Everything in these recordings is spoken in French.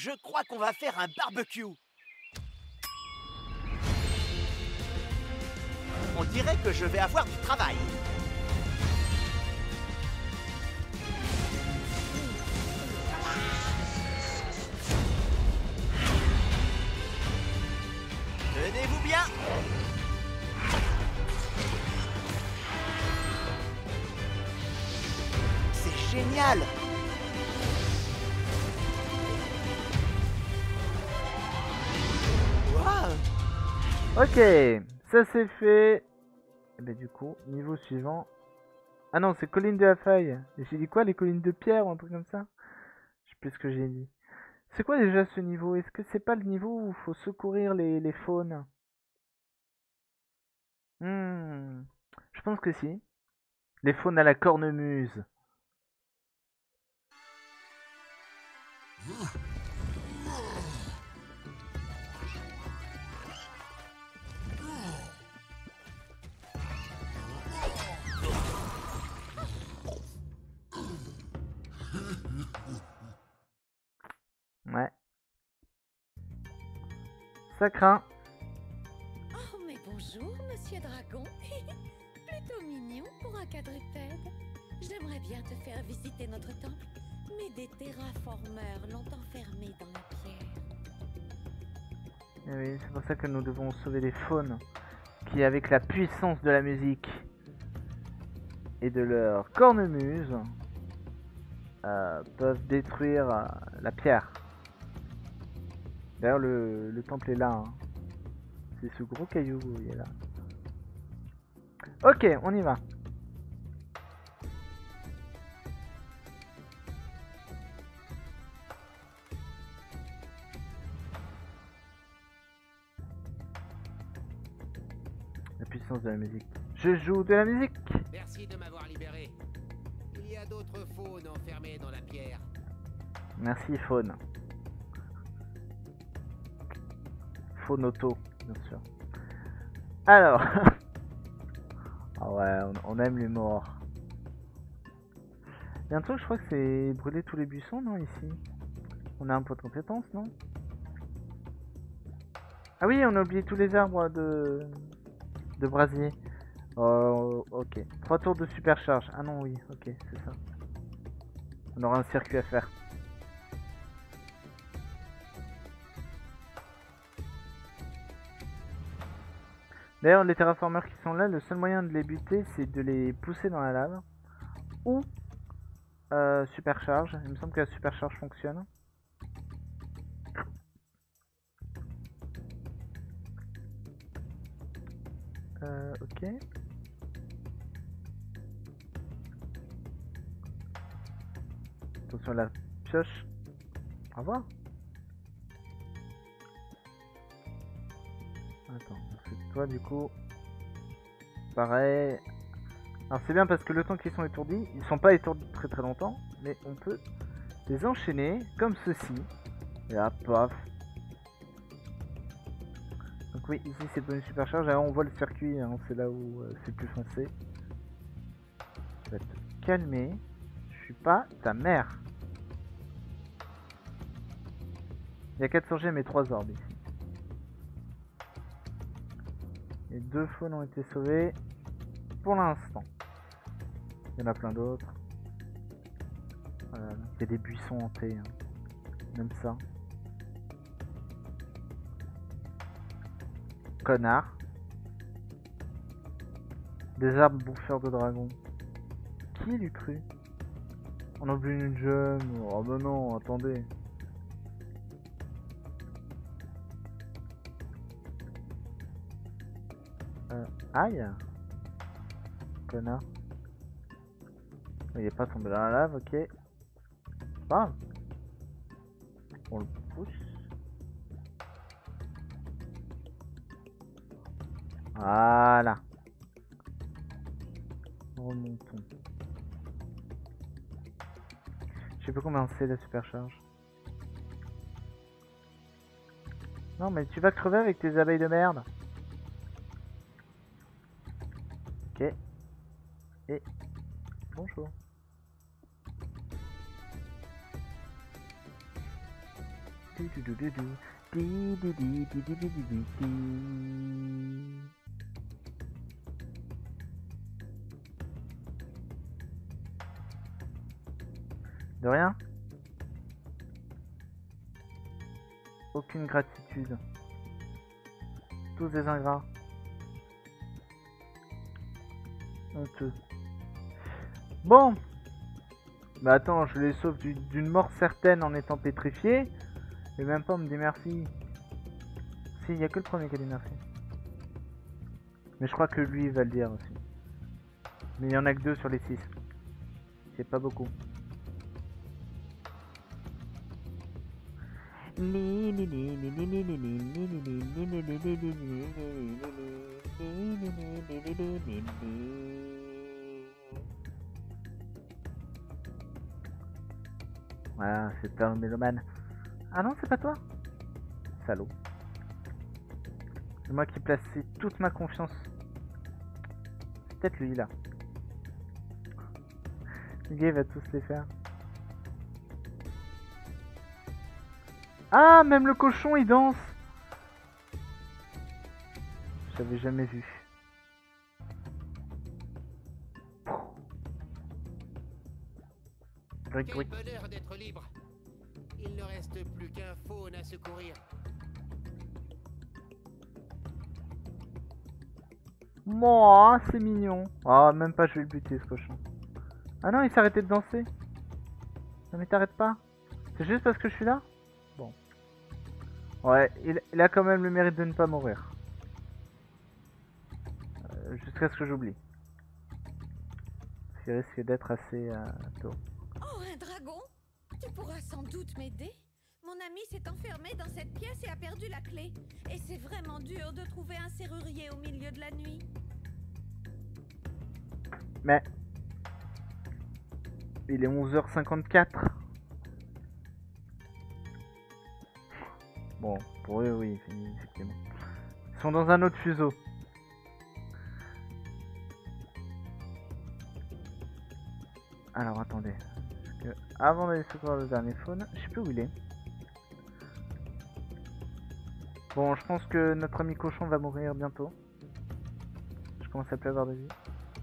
Je crois qu'on va faire un barbecue. On dirait que je vais avoir du travail. Tenez-vous bien. C'est génial. Waouh. Ok, ça c'est fait. Et ben du coup, niveau suivant. Ah non, c'est collines de la feuille. Et j'ai dit quoi, les collines de pierre ou un truc comme ça? Je sais plus ce que j'ai dit. C'est quoi déjà ce niveau? Est-ce que c'est pas le niveau où il faut secourir les faunes? Je pense que si. Les faunes à la cornemuse. Ouais. Ça craint. Oh, mais bonjour, monsieur Dragon. Plutôt mignon pour un quadrupède. J'aimerais bien te faire visiter notre temple, mais des terraformeurs l'ont enfermé dans la pierre. Et oui, c'est pour ça que nous devons sauver les faunes qui, avec la puissance de la musique et de leur cornemuse, peuvent détruire la pierre. D'ailleurs, le temple est là. Hein. C'est ce gros caillou, il est là. Ok, on y va. La puissance de la musique. Je joue de la musique. Merci de m'avoir libéré. Il y a d'autres faunes enfermées dans la pierre. Merci, faune. Faune auto, bien sûr. Alors. Ah ouais, on aime les morts. Bientôt, je crois que c'est brûler tous les buissons, non, ici? On a un point de compétence, non? Ah oui, on a oublié tous les arbres de brasier. Oh, ok. 3 tours de supercharge. Ah non, oui, ok, c'est ça. On aura un circuit à faire. D'ailleurs, les terraformers qui sont là, le seul moyen de les buter, c'est de les pousser dans la lave. Ou supercharge. Il me semble que la supercharge fonctionne. Ok. Attention à la pioche. Au revoir. Attends, c'est toi du coup. Pareil. Alors c'est bien parce que le temps qu'ils sont étourdis, ils sont pas étourdis très très longtemps, mais on peut les enchaîner comme ceci. Et là, paf. Donc oui, ici c'est bonus supercharge. Alors on voit le circuit, hein, c'est là où c'est plus foncé. Tu vas te calmer. Je suis pas ta mère. Il y a 400 gemmes et 3 orbes ici. Les 2 faunes ont été sauvés pour l'instant. Il y en a plein d'autres. Voilà, il y a des buissons hantés. Hein. Même ça. Connard. Des arbres bouffeurs de dragons. Qui l'eût cru? On a oublié une gemme. Oh bah non, attendez. Aïe. Connard. Il est pas tombé dans la lave, ok. Pas. On le pousse. Voilà. Remontons. Je sais pas combien c'est la supercharge. Non mais tu vas crever avec tes abeilles de merde. Ok. Et bonjour. De rien. Aucune gratitude. Tous des ingrats. Honteux. Bon. Bah attends, je les sauve d'une mort certaine en étant pétrifié. Et même pas on me dit merci. Si, il y a que le premier qui a dit merci. Mais je crois que lui il va le dire aussi. Mais il y en a que 2 sur les 6. C'est pas beaucoup. Voilà, c'est un mélomane. Ah non, c'est pas toi? Salaud. C'est moi qui plaçais toute ma confiance. C'est peut-être lui là. Le gars il va tous les faire. Ah, même le cochon il danse. J'avais jamais vu. Quel bonheur d'être libre. Il ne reste plus qu'un faune à secourir. Moi, c'est mignon. Ah, même pas, je vais le buter ce cochon. Ah non, il s'est arrêté de danser. Non mais t'arrêtes pas. C'est juste parce que je suis là? Bon. Ouais, il a quand même le mérite de ne pas mourir. Jusqu'à ce que j'oublie. Il risque d'être assez tôt. Oh, un dragon? Tu pourras sans doute m'aider. Mon ami s'est enfermé dans cette pièce et a perdu la clé. Et c'est vraiment dur de trouver un serrurier au milieu de la nuit. Mais... il est 11h54. Bon, pour eux, oui, effectivement. Ils sont dans un autre fuseau. Alors, attendez. Parce que avant d'aller secourir le dernier faune, je sais plus où il est. Bon, je pense que notre ami cochon va mourir bientôt. Je commence à plus avoir de vie.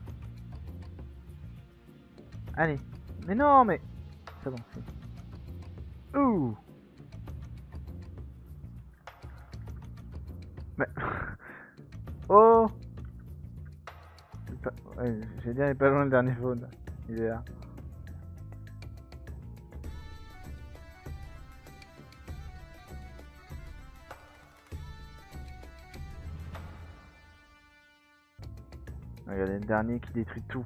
Allez. Mais non, mais... c'est bon, si. Ouh. Mais... oh. Ouais, j'ai dit, il est pas loin le dernier faune. Il est là. Regardez le dernier qui détruit tout.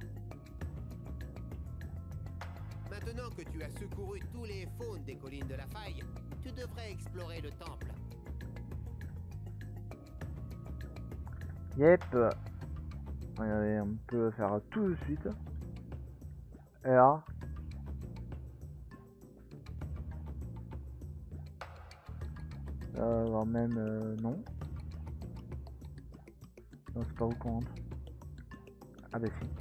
Maintenant que tu as secouru tous les faunes des collines de la faille, tu devrais explorer le temple. Yep. Regardez, on peut faire tout de suite. R. Voire même non. Non, c'est pas où qu'on rentre. Ah bah si.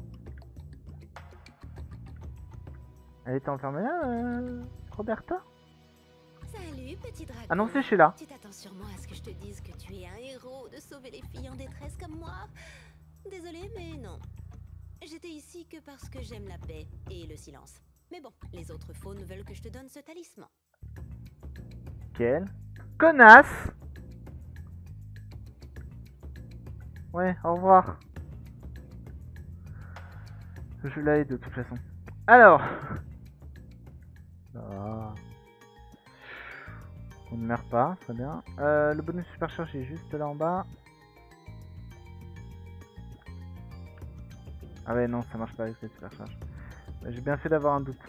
Elle était enfermée là, Roberta? Salut, petit dragon. Ah non, c'est Sheila. Tu t'attends sûrement à ce que je te dise que tu es un héros de sauver les filles en détresse comme moi. Désolée, mais non. J'étais ici que parce que j'aime la paix et le silence. Mais bon, les autres faunes veulent que je te donne ce talisman. Quelle connasse! Ouais, au revoir. Je l'ai de toute façon. Alors. Ah. On ne meurt pas, très bien. Le bonus supercharge est juste là en bas. Ah ouais, non, ça marche pas avec cette supercharge. J'ai bien fait d'avoir un doute.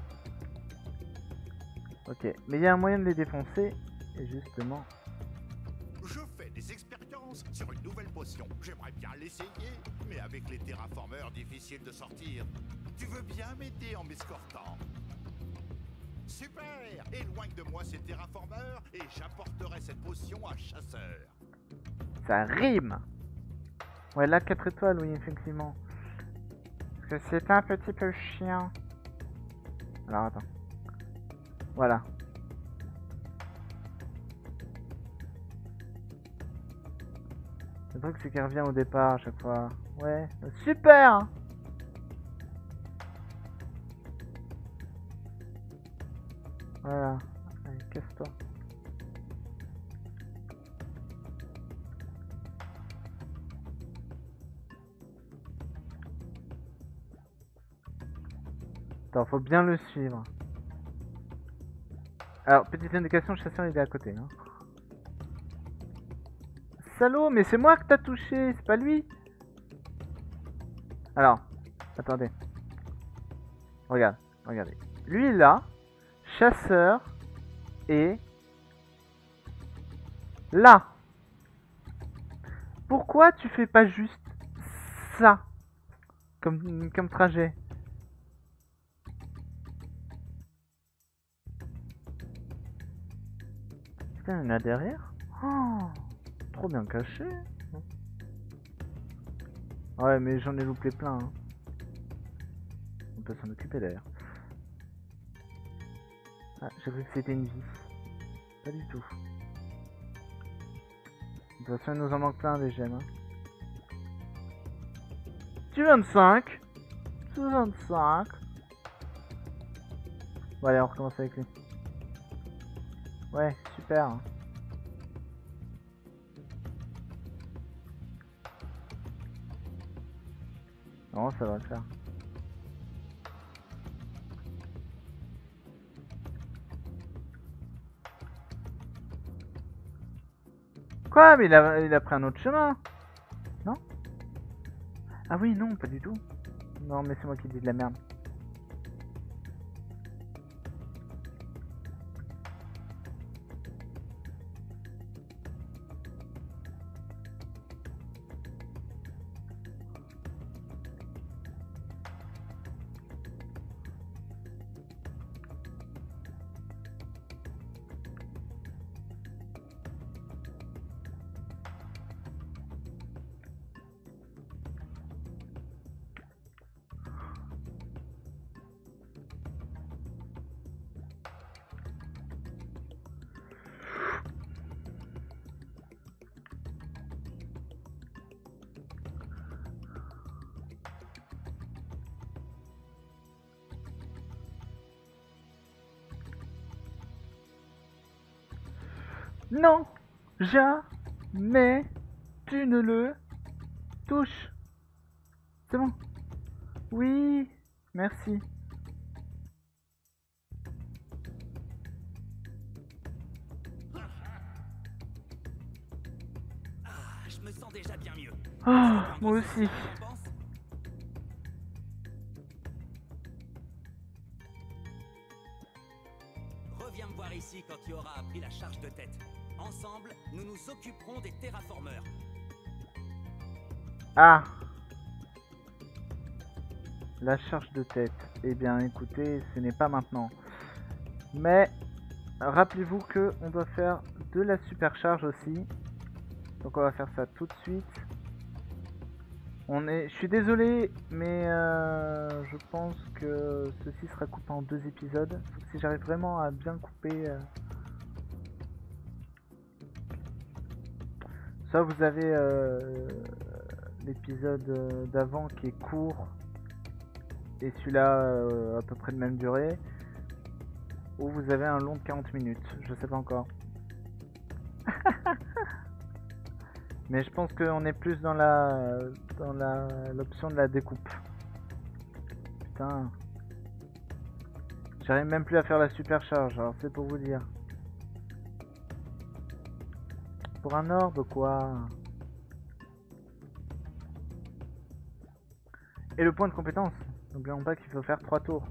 Ok, mais il y a un moyen de les défoncer. Et justement... Je fais des expériences sur une nouvelle potion. J'aimerais bien l'essayer, mais avec les terraformeurs, difficile de sortir. Tu veux bien m'aider en m'escortant? Super! Éloigne de moi ces terraformeurs et j'apporterai cette potion à chasseur. Ça rime! Ouais, là, 4 étoiles, oui, effectivement. Parce que c'est un petit peu chiant. Alors, attends. Voilà. Le truc c'est qu'il revient au départ à chaque fois. Ouais, super. Voilà, allez, casse-toi. Attends, faut bien le suivre. Alors, petite indication, le chasseur il est à côté. Hein. Salaud, mais c'est moi que t'as touché, c'est pas lui. Alors, attendez. Regarde, regardez. Lui là, chasseur et là. Pourquoi tu fais pas juste ça comme trajet? Putain, il y en a derrière. Oh, trop bien caché. Ouais, mais j'en ai loupé plein. Hein. On peut s'en occuper d'ailleurs. Ah, j'ai cru que c'était une vie. Pas du tout. De toute façon, il nous en manque plein des gemmes. Hein. Tu 25. Tu 25. Bon, allez, on recommence avec lui. Ouais, super. Hein. Non, ça va le faire. Quoi? Mais il a pris un autre chemin? Non? Ah oui, non, pas du tout. Non, mais c'est moi qui dis de la merde. Non, jamais tu ne le touches. C'est bon. Oui, merci. Ah, je me sens déjà bien mieux. Ah, moi aussi. Tu en penses? Reviens me voir ici quand tu auras appris la charge de tête. Ensemble, nous nous occuperons des terraformeurs. Ah. La charge de tête. Eh bien, écoutez, ce n'est pas maintenant. Mais, rappelez-vous que on doit faire de la supercharge aussi. Donc on va faire ça tout de suite. Je suis désolé, mais je pense que ceci sera coupé en 2 épisodes. Si j'arrive vraiment à bien couper... Soit vous avez l'épisode d'avant qui est court et celui-là à peu près de même durée, ou vous avez un long de 40 minutes, je sais pas encore. Mais je pense qu'on est plus dans l'option de la découpe. Putain. J'arrive même plus à faire la supercharge, alors c'est pour vous dire. Pour un orbe quoi. Et le point de compétence. N'oublions pas qu'il faut faire 3 tours.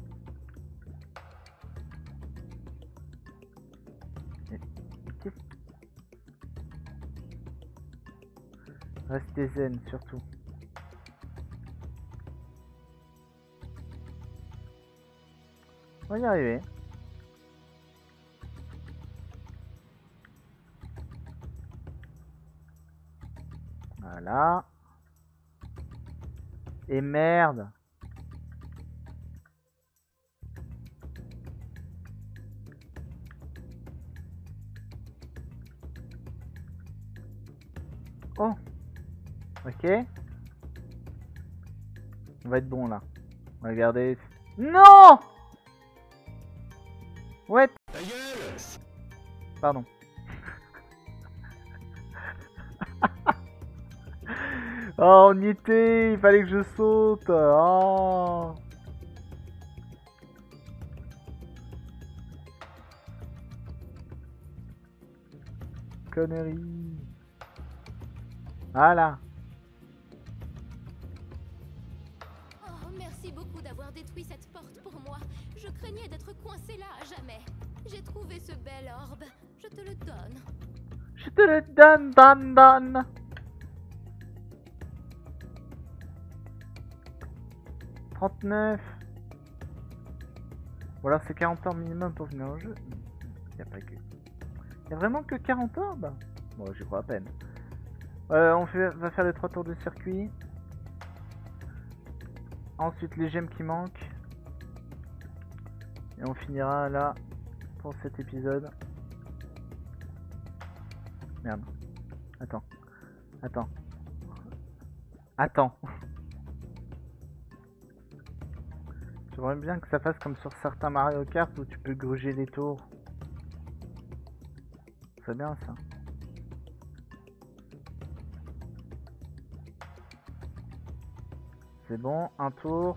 Restez zen surtout. On va y arriver. Voilà. Et merde. Oh, Ok. On va être bon là. Regardez. Non! Ouais. Ta gueule! Pardon. Oh, on y était. Il fallait que je saute. Oh. Connerie. Voilà. Oh, merci beaucoup d'avoir détruit cette porte pour moi. Je craignais d'être coincé là à jamais. J'ai trouvé ce bel orbe. Je te le donne. Je te le donne, Dan. 39. Ou alors c'est 40 heures minimum pour venir au jeu. Y a pas que... Y a vraiment que 40 heures bah. Bon, j'y crois à peine. On va faire les 3 tours de circuit. Ensuite les gemmes qui manquent. Et on finira là pour cet épisode. Merde. Attends. J'aimerais bien que ça fasse comme sur certains Mario Kart où tu peux gruger les tours. C'est bien ça. C'est bon, un tour.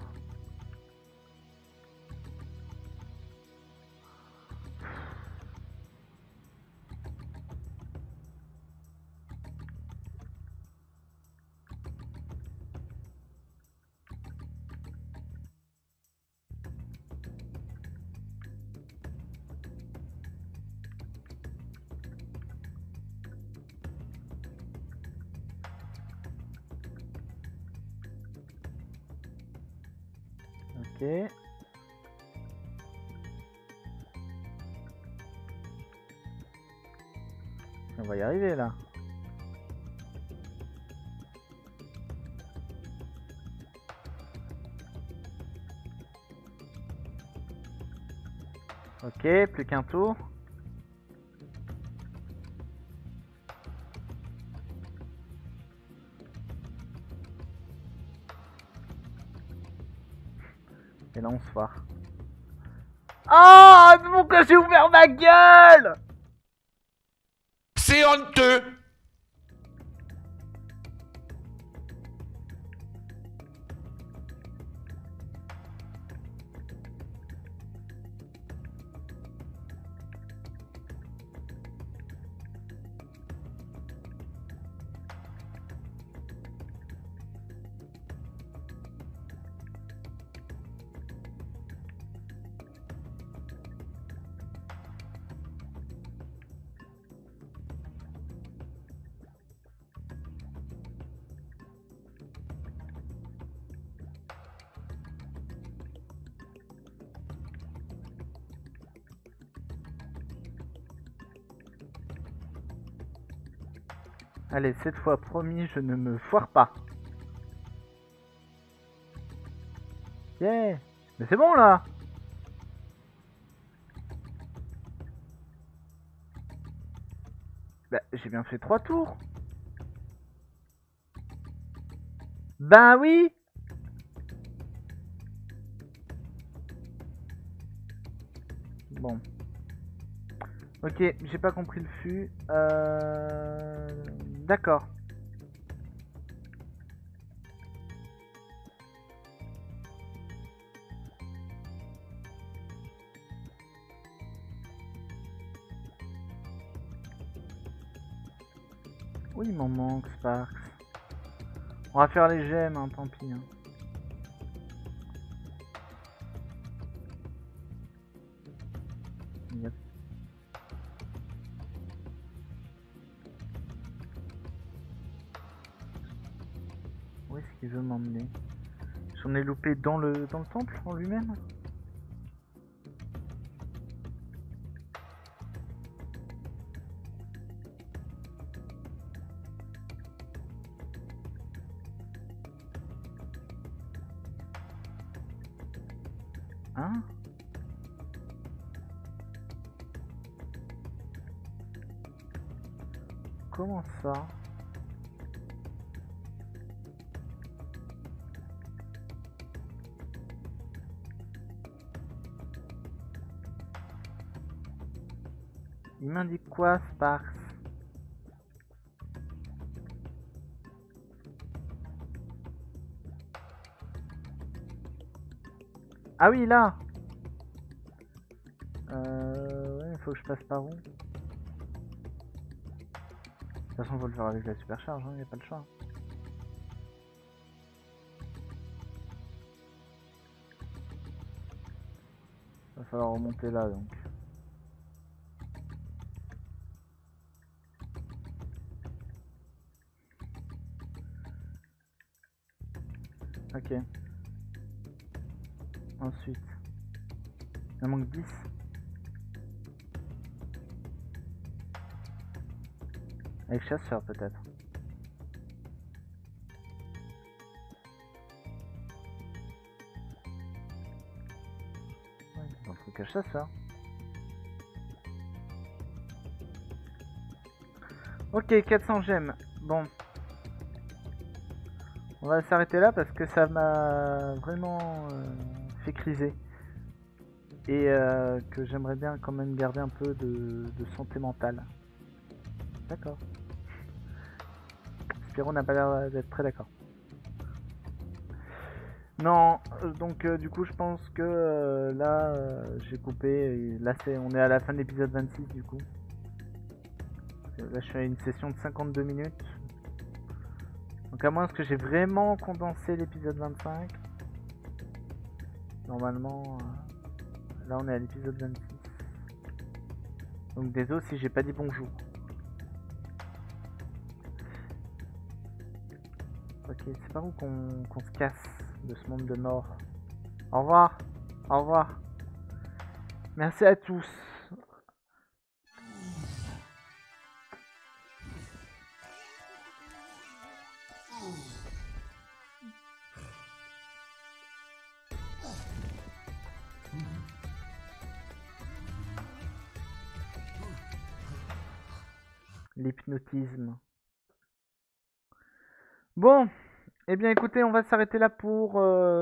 Ok. On va y arriver là. Ok, plus qu'un tour. Et là on se foire. Ah, oh, pourquoi j'ai ouvert ma gueule? C'est honteux! Allez, cette fois, promis, je ne me foire pas. Yeah. Mais c'est bon, là. Bah, j'ai bien fait 3 tours. Ben oui. Bon. Ok, j'ai pas compris le fût. D'accord. Oui, il m'en manque, Sparks. On va faire les gemmes, hein, tant pis. Hein. Yep. Où est-ce qu'il veut m'emmener? J'en ai loupé dans le temple en lui-même. Hein? Comment ça? Il m'indique quoi, Sparks? Ah oui, là. Ouais, il faut que je passe par où? De toute façon, faut le faire avec la supercharge, hein, y a pas le choix. Va falloir remonter là, donc. Ok. Ensuite. Il en manque 10. Avec chasseur peut-être. Ouais, dans le truc à chasseur. Ok, 400 gemmes. Bon. On va s'arrêter là parce que ça m'a vraiment fait criser. Et que j'aimerais bien quand même garder un peu de santé mentale. D'accord. Spyro n'a pas l'air d'être très d'accord. Non, donc du coup je pense que là j'ai coupé. Et là on est à la fin de l'épisode 26 du coup. Là je suis à une session de 52 minutes. Donc à moins que j'ai vraiment condensé l'épisode 25. Normalement, là on est à l'épisode 26. Donc désolé si j'ai pas dit bonjour. Ok, c'est par où qu'on se casse de ce monde de mort. Au revoir. Au revoir. Merci à tous. L'hypnotisme. Bon, eh bien écoutez, on va s'arrêter là pour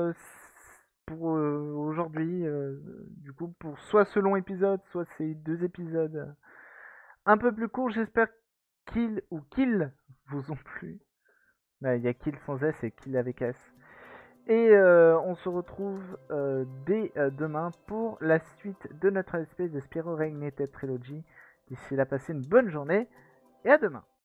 aujourd'hui. Du coup, pour soit ce long épisode, soit ces 2 épisodes un peu plus courts. J'espère qu'ils vous ont plu. Il y a kill sans S et kill avec S. Et on se retrouve dès demain pour la suite de notre espèce de Spyro Reignited Trilogy. D'ici là, passez une bonne journée et à demain.